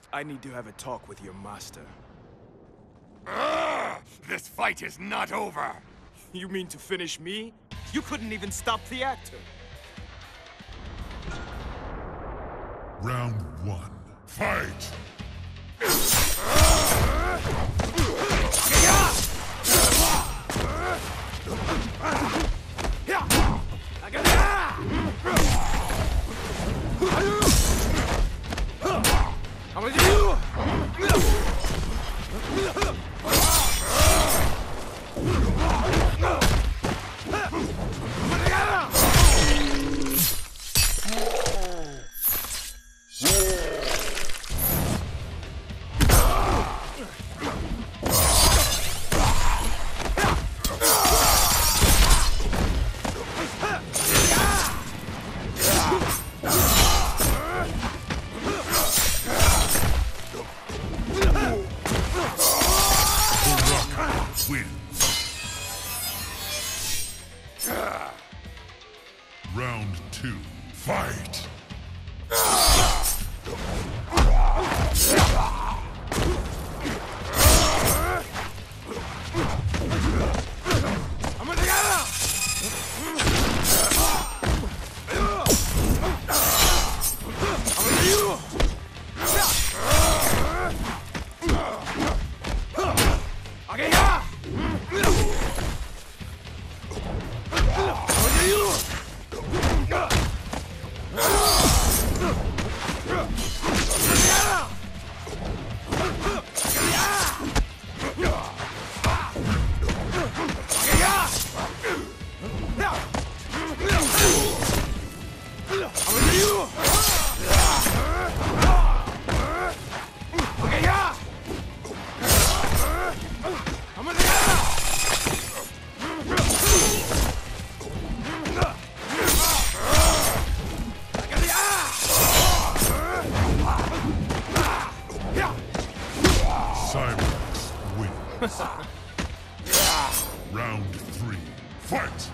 I need to have a talk with your master. This fight is not over! You mean to finish me? You couldn't even stop the actor. Round 1. Fight! Round 2. Fight! Round 3. Fight!